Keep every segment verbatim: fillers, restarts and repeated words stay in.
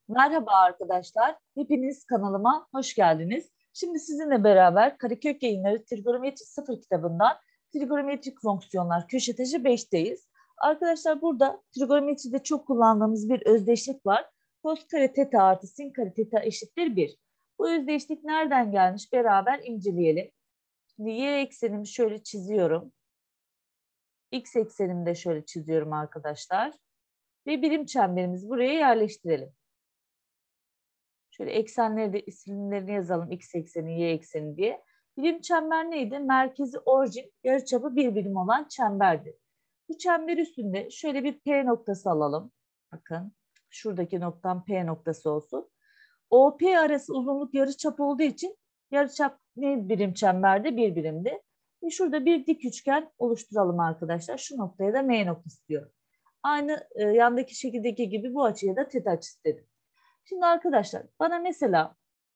Merhaba arkadaşlar, hepiniz kanalıma hoş geldiniz. Şimdi sizinle beraber Karakök Yayınları Trigonometri sıfır kitabından trigonometrik fonksiyonlar köşe taşı beşteyiz. Arkadaşlar burada trigonometride çok kullandığımız bir özdeşlik var. Cos kare teta artı sin kare teta eşittir bir. Bu özdeşlik nereden gelmiş beraber inceleyelim. Şimdi y eksenimi şöyle çiziyorum. X eksenimi de şöyle çiziyorum arkadaşlar. Ve birim çemberimizi buraya yerleştirelim. Şöyle eksenleri de isimlerini yazalım. X ekseni, Y ekseni diye. Birim çember neydi? Merkezi orijin, yarıçapı bir birim olan çemberdi. Bu çember üstünde şöyle bir P noktası alalım. Bakın şuradaki noktam P noktası olsun. O P arası uzunluk yarıçap olduğu için yarıçap ne birim çemberde? Bir birimdi. Ve şurada bir dik üçgen oluşturalım arkadaşlar. Şu noktaya da M noktası diyorum. Aynı e, yandaki şekildeki gibi bu açıya da teta açısı dedim. Şimdi arkadaşlar bana mesela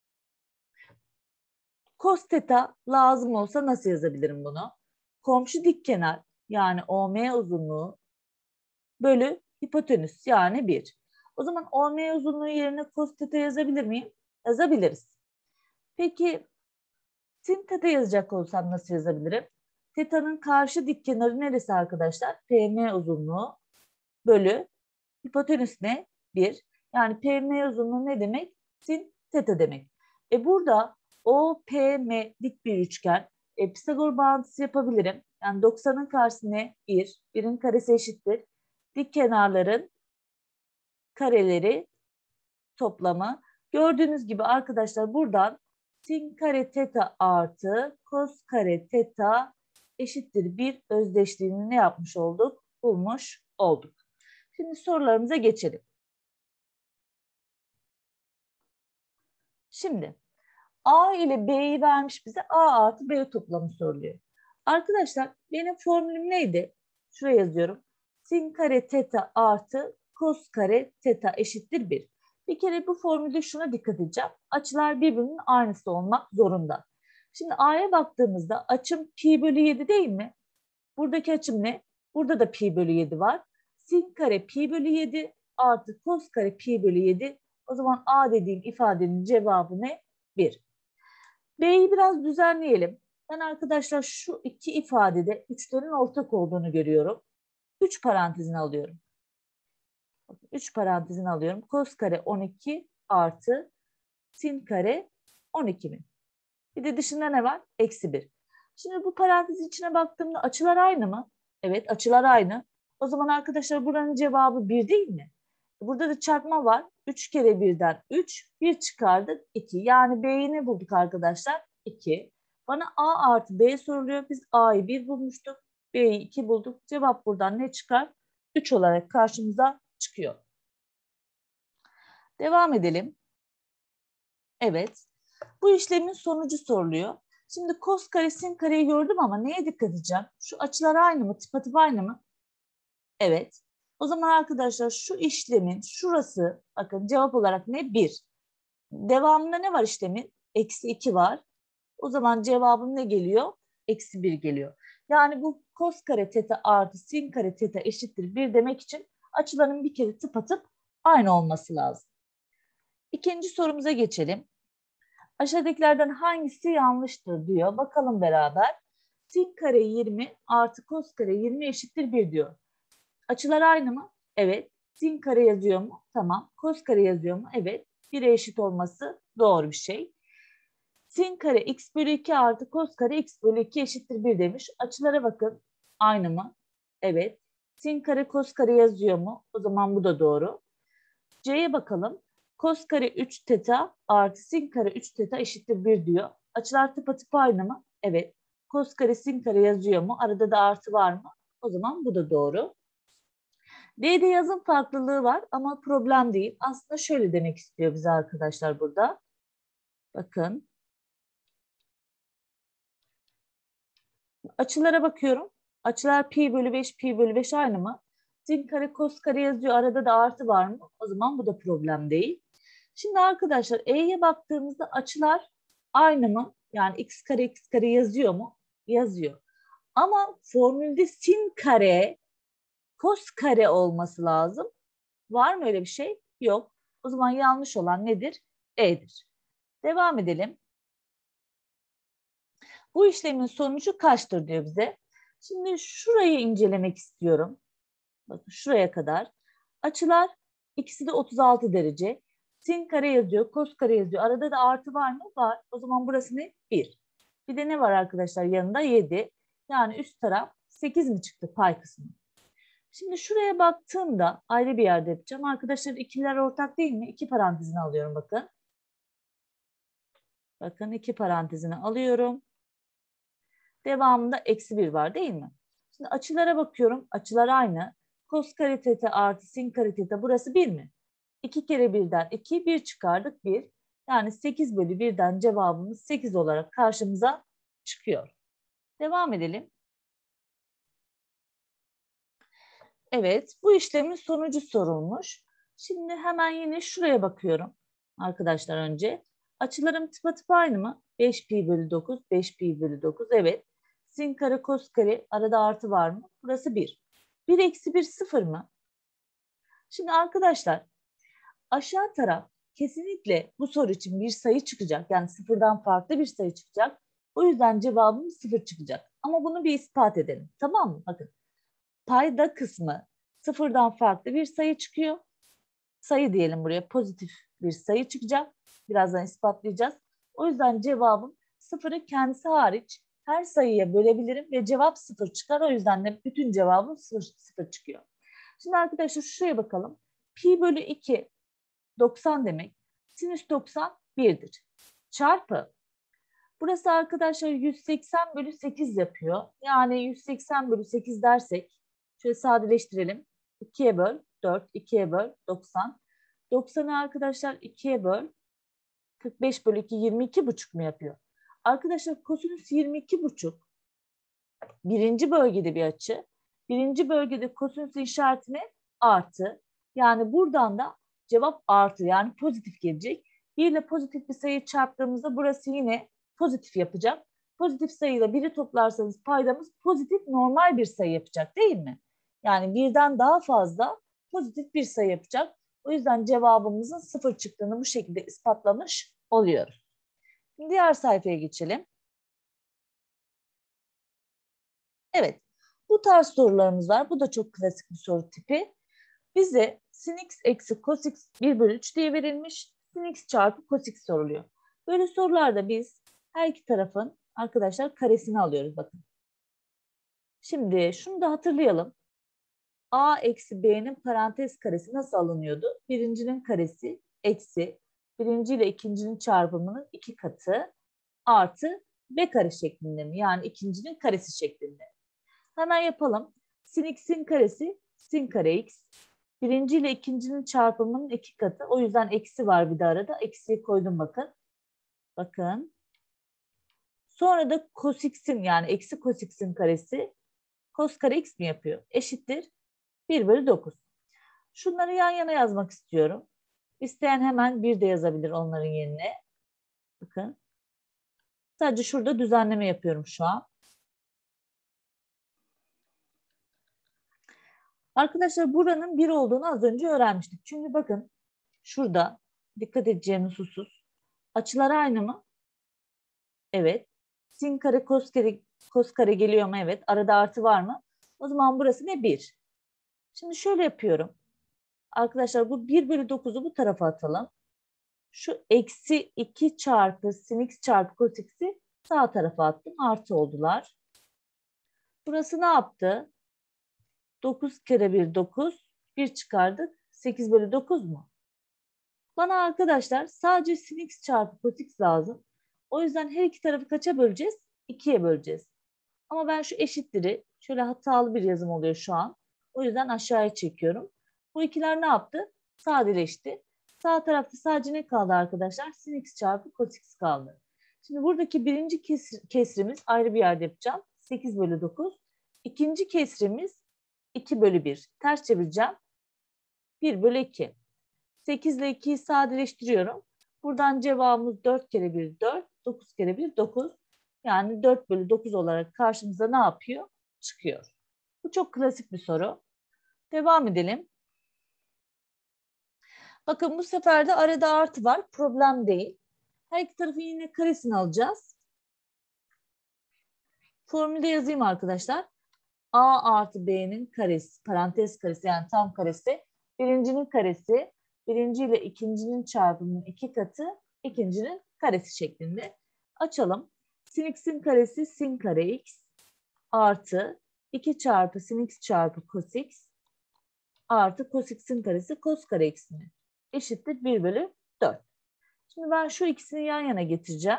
cos teta lazım olsa nasıl yazabilirim bunu? Komşu dikkenar yani O M uzunluğu bölü hipotenüs yani bir. O zaman O M uzunluğu yerine cos teta yazabilir miyim? Yazabiliriz. Peki sin teta yazacak olsam nasıl yazabilirim? Teta'nın karşı dikkenarı neresi arkadaşlar? P M uzunluğu bölü hipotenüs ne? bir. Yani P M uzunluğu ne demek? Sin teta demek. E burada O P M dik bir üçgen. E, Pisagor bağıntısı yapabilirim. Yani doksanın karşısı ne? bir. birin karesi eşittir. Dik kenarların kareleri toplamı. Gördüğünüz gibi arkadaşlar buradan sin kare teta artı kos kare teta eşittir bir özdeşliğini ne yapmış olduk? Bulmuş olduk. Şimdi sorularımıza geçelim. Şimdi A ile B'yi vermiş bize, A artı B toplamı soruluyor. Arkadaşlar benim formülüm neydi? Şuraya yazıyorum. Sin kare teta artı kos kare teta eşittir bir. Bir kere bu formülde şuna dikkat edeceğim. Açılar birbirinin aynısı olmak zorunda. Şimdi A'ya baktığımızda açım pi bölü yedi değil mi? Buradaki açım ne? Burada da pi bölü yedi var. Sin kare pi bölü yedi artı kos kare pi bölü yedi. O zaman A dediğim ifadenin cevabı ne? bir. B'yi biraz düzenleyelim. Ben arkadaşlar şu iki ifadede üçlerin ortak olduğunu görüyorum. üç parantezini alıyorum. üç parantezini alıyorum. Kos kare on iki artı sin kare on iki mi? Bir de dışında ne var? Eksi bir. Şimdi bu parantezin içine baktığımda açılar aynı mı? Evet, açılar aynı. O zaman arkadaşlar buranın cevabı bir değil mi? Burada da çarpma var. üç kere birden üç. bir çıkardık iki. Yani B'yi ne bulduk arkadaşlar? iki. Bana A artı B soruluyor. Biz A'yı bir bulmuştuk. B'yi iki bulduk. Cevap buradan ne çıkar? üç olarak karşımıza çıkıyor. Devam edelim. Evet. Bu işlemin sonucu soruluyor. Şimdi kos kare sin kareyi gördüm ama neye dikkat edeceğim? Şu açılar aynı mı? Tıpatıp aynı mı? Evet. O zaman arkadaşlar şu işlemin şurası bakın cevap olarak ne? bir. Devamında ne var işlemin? Eksi iki var. O zaman cevabım ne geliyor? Eksi bir geliyor. Yani bu kos kare teta artı sin kare teta eşittir bir demek için açıların bir kere tıpatıp aynı olması lazım. İkinci sorumuza geçelim. Aşağıdakilerden hangisi yanlıştır diyor. Bakalım beraber. Sin kare yirmi artı kos kare yirmi eşittir bir diyor. Açılar aynı mı? Evet. Sin kare yazıyor mu? Tamam. Kos kare yazıyor mu? Evet. bire eşit olması doğru bir şey. Sin kare x bölü iki artı kos kare x bölü iki eşittir bir demiş. Açılara bakın. Aynı mı? Evet. Sin kare kos kare yazıyor mu? O zaman bu da doğru. C'ye bakalım. Kos kare üç teta artı sin kare üç teta eşittir bir diyor. Açılar tıpatıp aynı mı? Evet. Kos kare sin kare yazıyor mu? Arada da artı var mı? O zaman bu da doğru. D'de yazım farklılığı var ama problem değil. Aslında şöyle demek istiyor bize arkadaşlar burada. Bakın. Açılara bakıyorum. Açılar pi bölü beş, pi bölü beş aynı mı? Sin kare kos kare yazıyor. Arada da artı var mı? O zaman bu da problem değil. Şimdi arkadaşlar E'ye baktığımızda açılar aynı mı? Yani x kare x kare yazıyor mu? Yazıyor. Ama formülde sin kare kos kare olması lazım. Var mı öyle bir şey? Yok. O zaman yanlış olan nedir? E'dir. Devam edelim. Bu işlemin sonucu kaçtır diyor bize. Şimdi şurayı incelemek istiyorum. Bakın şuraya kadar. Açılar ikisi de otuz altı derece. Sin kare yazıyor, kos kare yazıyor. Arada da artı var mı? Var. O zaman burası ne? bir. Bir de ne var arkadaşlar yanında? yedi. Yani üst taraf sekiz mi çıktı pay kısmı? Şimdi şuraya baktığımda ayrı bir yerde yapacağım. Arkadaşlar ikiler ortak değil mi? İki parantezini alıyorum bakın. Bakın iki parantezini alıyorum. Devamında eksi bir var değil mi? Şimdi açılara bakıyorum. Açılar aynı. Kos kare teta artı sin kare teta burası bir mi? iki kere birden iki, bir çıkardık bir. Yani sekiz bölü birden cevabımız sekiz olarak karşımıza çıkıyor. Devam edelim. Evet, bu işlemin sonucu sorulmuş. Şimdi hemen yine şuraya bakıyorum arkadaşlar önce. Açılarım tıpatıp aynı mı? beş pi bölü dokuz, beş pi bölü dokuz. Evet. Sin kare, kos kare, arada artı var mı? Burası bir. bir eksi bir sıfır mı? Şimdi arkadaşlar aşağı taraf kesinlikle bu soru için bir sayı çıkacak. Yani sıfırdan farklı bir sayı çıkacak. O yüzden cevabımız sıfır çıkacak. Ama bunu bir ispat edelim. Tamam mı? Bakın. Payda kısmı sıfırdan farklı bir sayı çıkıyor. Sayı diyelim buraya, pozitif bir sayı çıkacak. Birazdan ispatlayacağız. O yüzden cevabım sıfırı kendisi hariç her sayıya bölebilirim ve cevap sıfır çıkar. O yüzden de bütün cevabım sıfır, sıfır çıkıyor. Şimdi arkadaşlar şuraya bakalım. Pi bölü iki doksan demek. Sinüs doksan birdir. Çarpı. Burası arkadaşlar yüz seksen bölü sekiz yapıyor. Yani yüz seksen bölü sekiz dersek şöyle sadeleştirelim. ikiye böl dört, ikiye böl doksan. doksanı arkadaşlar ikiye böl kırk beş bölü iki, yirmi iki buçuk mu yapıyor? Arkadaşlar kosinüs yirmi iki buçuk birinci bölgede bir açı. Birinci bölgede kosinüs işaretine artı. Yani buradan da cevap artı yani pozitif gelecek. bir ile pozitif bir sayı çarptığımızda burası yine pozitif yapacak. Pozitif sayıyla biri toplarsanız paydamız pozitif normal bir sayı yapacak değil mi? Yani birden daha fazla pozitif bir sayı yapacak. O yüzden cevabımızın sıfır çıktığını bu şekilde ispatlamış oluyoruz. Şimdi diğer sayfaya geçelim. Evet, bu tarz sorularımız var. Bu da çok klasik bir soru tipi. Bize sin x eksi cos x bir bölü üç diye verilmiş. Sin x çarpı cos x soruluyor. Böyle sorularda biz her iki tarafın arkadaşlar karesini alıyoruz bakın. Şimdi şunu da hatırlayalım. A eksi B'nin parantez karesi nasıl alınıyordu? Birincinin karesi eksi birinci ile ikincinin çarpımının iki katı artı B kare şeklinde mi? Yani ikincinin karesi şeklinde. Hemen yapalım. Sin x'in karesi sin kare x. Birinci ile ikincinin çarpımının iki katı. O yüzden eksi var bir de arada. Eksiyi koydum bakın. Bakın. Sonra da cos x'in yani eksi cos x'in karesi cos kare x mi yapıyor? Eşittir bir bölü dokuz. Şunları yan yana yazmak istiyorum. İsteyen hemen bir de yazabilir onların yerine. Bakın. Sadece şurada düzenleme yapıyorum şu an. Arkadaşlar buranın bir olduğunu az önce öğrenmiştik. Çünkü bakın şurada dikkat edeceğimiz husus. Açılar aynı mı? Evet. Sin kare kos kare, kos kare geliyor mu? Evet. Arada artı var mı? O zaman burası ne? bir. Şimdi şöyle yapıyorum. Arkadaşlar bu bir bölü dokuzu bu tarafa atalım. Şu eksi iki çarpı sin x çarpı cos x'i sağ tarafa attım. Artı oldular. Burası ne yaptı? dokuz kere bir dokuz. bir çıkardık. sekiz bölü dokuz mu? Bana arkadaşlar sadece sin x çarpı cos x lazım. O yüzden her iki tarafı kaça böleceğiz? ikiye böleceğiz. Ama ben şu eşitleri şöyle hatalı bir yazım oluyor şu an. O yüzden aşağıya çekiyorum. Bu ikiler ne yaptı? Sadeleşti. Sağ tarafta sadece ne kaldı arkadaşlar? Sin x çarpı cos x kaldı. Şimdi buradaki birinci kesr, kesrimiz ayrı bir yerde yapacağım. sekiz bölü dokuz. İkinci kesrimiz iki bölü bir. Ters çevireceğim. bir bölü iki. sekiz ile ikiyi sadeleştiriyorum. Buradan cevabımız dört kere bir dört. dokuz kere bir dokuz. Yani dört bölü dokuz olarak karşımıza ne yapıyor? Çıkıyor. Bu çok klasik bir soru. Devam edelim. Bakın bu sefer de arada artı var. Problem değil. Her iki tarafın yine karesini alacağız. Formülde yazayım arkadaşlar. A artı B'nin karesi, parantez karesi yani tam karesi. Birincinin karesi, birinci ile ikincinin çarpımının iki katı, ikincinin karesi şeklinde. Açalım. Sin x'in karesi sin kare x artı iki çarpı sin x çarpı cos x artı cos x'in karesi cos kare x mi? Eşittir bir bölü dört. Şimdi ben şu ikisini yan yana getireceğim.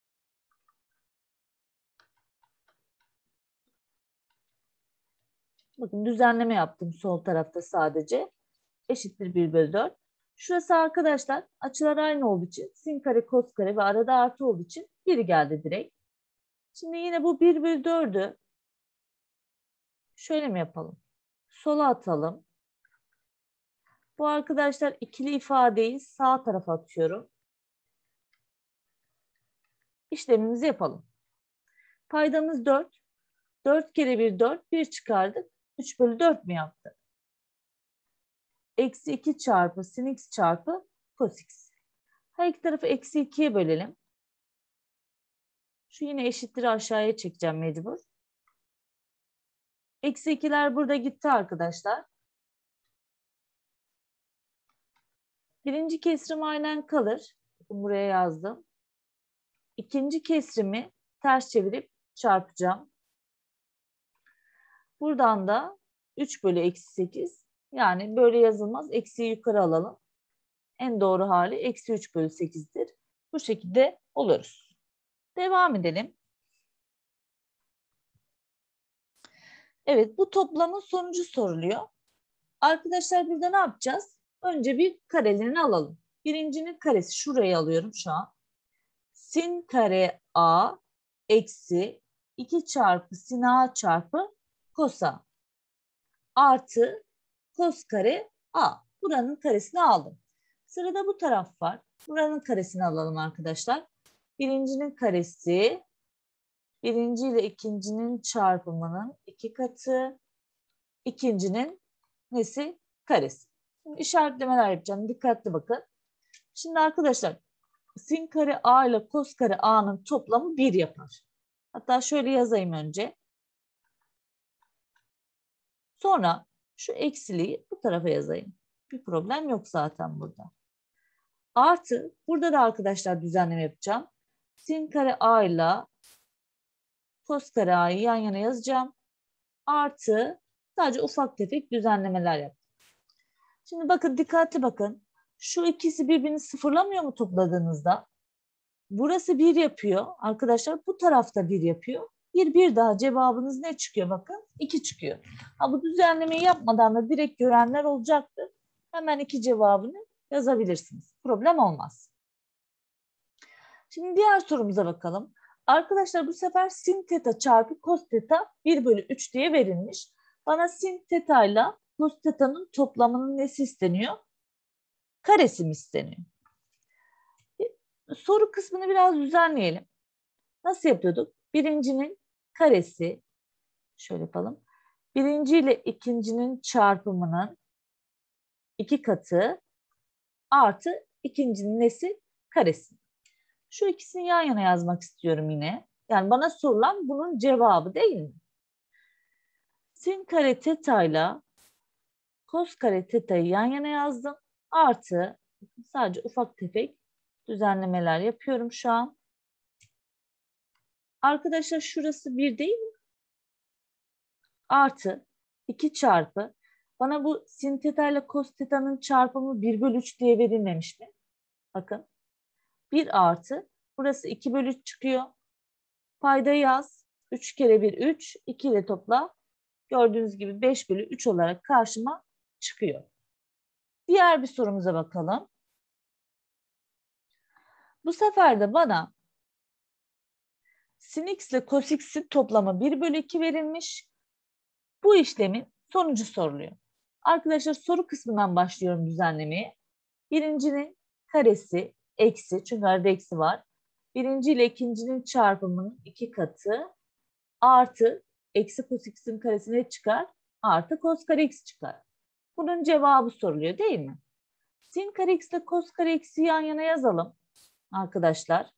Bakın düzenleme yaptım sol tarafta sadece. Eşittir bir bölü dört. Şurası arkadaşlar açılar aynı olduğu için sin kare cos kare ve arada artı olduğu için biri geldi direkt. Şimdi yine bu bir bölü dördü şöyle mi yapalım? Sola atalım. Bu arkadaşlar ikili ifadeyi sağ tarafa atıyorum. İşlemimizi yapalım. Paydamız dört. dört kere bir dört. bir çıkardık. üç bölü dört mi yaptı? Eksi iki çarpı sin x çarpı cos x. Her iki tarafı eksi ikiye bölelim. Şu yine eşittir aşağıya çekeceğim mecbur. Eksi ikiler burada gitti arkadaşlar. Birinci kesrim aynen kalır. Buraya yazdım. İkinci kesrimi ters çevirip çarpacağım. Buradan da üç bölü eksi sekiz. Yani böyle yazılmaz. Eksiyi yukarı alalım. En doğru hali eksi üç bölü sekizdir. Bu şekilde oluruz. Devam edelim. Evet, bu toplamın sonucu soruluyor. Arkadaşlar burada ne yapacağız? Önce bir karelerini alalım. Birincinin karesi şurayı alıyorum şu an. Sin kare a eksi iki çarpı sin a çarpı cos a artı cos kare a. Buranın karesini aldım. Sırada bu taraf var. Buranın karesini alalım arkadaşlar. Birincinin karesi birinci ile ikincinin çarpımının iki katı, ikincinin nesi? Karesi. Şimdi işaretlemeler yapacağım. Dikkatli bakın. Şimdi arkadaşlar sin kare a ile cos kare a'nın toplamı bir yapar. Hatta şöyle yazayım önce. Sonra şu eksiliği bu tarafa yazayım. Bir problem yok zaten burada. Artı burada da arkadaşlar düzenleme yapacağım. Sin kare a ile cos kare a'yı yan yana yazacağım. Artı sadece ufak tefek düzenlemeler yaptım. Şimdi bakın dikkatli bakın. Şu ikisi birbirini sıfırlamıyor mu topladığınızda? Burası bir yapıyor. Arkadaşlar bu tarafta bir yapıyor. Bir bir daha cevabınız ne çıkıyor bakın? iki çıkıyor. Ha, bu düzenlemeyi yapmadan da direkt görenler olacaktır. Hemen iki cevabını yazabilirsiniz. Problem olmaz. Şimdi diğer sorumuza bakalım. Arkadaşlar bu sefer sin teta çarpı cos teta bir bölü üç diye verilmiş. Bana sin teta ile cos teta'nın toplamının nesi isteniyor? Karesi mi isteniyor? Soru kısmını biraz düzenleyelim. Nasıl yapıyorduk? Birincinin karesi, şöyle yapalım. Birinci ile ikincinin çarpımının iki katı artı ikincinin nesi? Karesi. Şu ikisini yan yana yazmak istiyorum yine. Yani bana sorulan bunun cevabı değil mi? Sin kare teta ile cos kare teta'yı yan yana yazdım. Artı sadece ufak tefek düzenlemeler yapıyorum şu an. Arkadaşlar şurası bir değil mi? Artı iki çarpı. Bana bu sin teta ile cos teta'nın çarpımı bir bölü üç diye verilmemiş mi? Bakın. bir artı. Burası iki bölü üç çıkıyor. Payda yaz. üç kere bir üç. iki ile topla. Gördüğünüz gibi beş bölü üç olarak karşıma çıkıyor. Diğer bir sorumuza bakalım. Bu sefer de bana sin x ile cos x'in toplamı bir bölü iki verilmiş. Bu işlemin sonucu soruluyor. Arkadaşlar soru kısmından başlıyorum düzenlemeye. Birincinin karesi eksi, çünkü arada eksi var. Birinci ile ikincinin çarpımının iki katı artı eksi cos x'in karesine çıkar? Artı cos kare x çıkar. Bunun cevabı soruluyor değil mi? Sin kare x ile kos kare x'i yan yana yazalım arkadaşlar.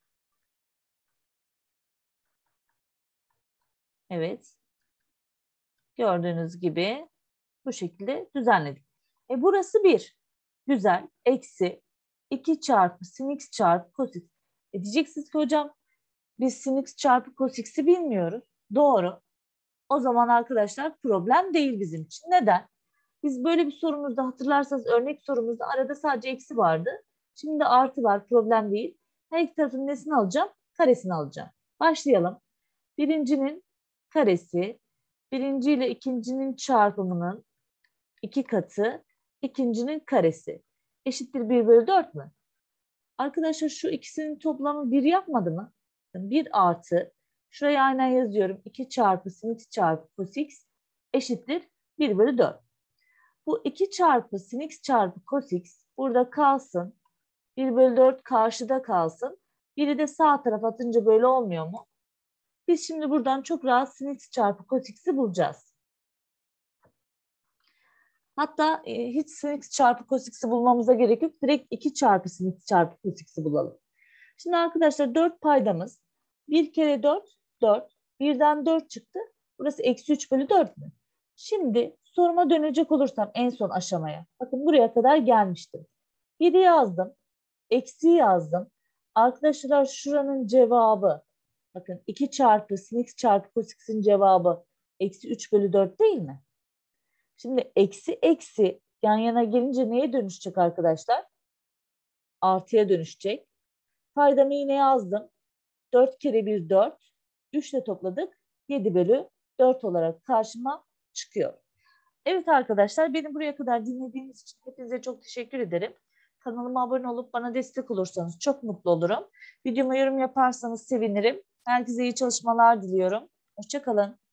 Evet. Gördüğünüz gibi bu şekilde düzenledik. E burası bir. Güzel. Eksi iki çarpı sin x çarpı cos x. E diyeceksiniz ki hocam biz sin x çarpı cos x'i bilmiyoruz. Doğru. O zaman arkadaşlar problem değil bizim için. Neden? Biz böyle bir sorumuzda hatırlarsanız örnek sorumuzda arada sadece eksi vardı. Şimdi artı var, problem değil. Her iki tarafın nesini alacağım? Karesini alacağım. Başlayalım. Birincinin karesi, birinci ile ikincinin çarpımının iki katı, ikincinin karesi. Eşittir bir bölü dört mü? Arkadaşlar şu ikisinin toplamı bir yapmadı mı? bir artı, şuraya aynen yazıyorum. iki çarpı sin x çarpı cos x eşittir bir bölü dört. Bu iki çarpı sin x çarpı cos x burada kalsın. bir bölü dört karşıda kalsın. Biri de sağ tarafa atınca böyle olmuyor mu? Biz şimdi buradan çok rahat sin x çarpı cos x'i bulacağız. Hatta e, hiç sin x çarpı cos x'i bulmamıza gerek yok. Direkt iki çarpı sin x çarpı cos x'i bulalım. Şimdi arkadaşlar dört paydamız. bir kere dört, dört. birden dört çıktı. Burası eksi üç bölü dört mü? Şimdi soruma dönecek olursam en son aşamaya. Bakın buraya kadar gelmiştim. biri yazdım. Eksi yazdım. Arkadaşlar şuranın cevabı. Bakın iki çarpı sin x çarpı cos x'in cevabı eksi üç bölü dört değil mi? Şimdi eksi eksi yan yana gelince neye dönüşecek arkadaşlar? Artıya dönüşecek. Paydamı yine yazdım. dört kere bir dört. üç ile topladık. yedi bölü dört olarak karşıma çıkıyor. Evet arkadaşlar beni buraya kadar dinlediğiniz için hepinize çok teşekkür ederim. Kanalıma abone olup bana destek olursanız çok mutlu olurum. Videoma yorum yaparsanız sevinirim. Herkese iyi çalışmalar diliyorum. Hoşça kalın.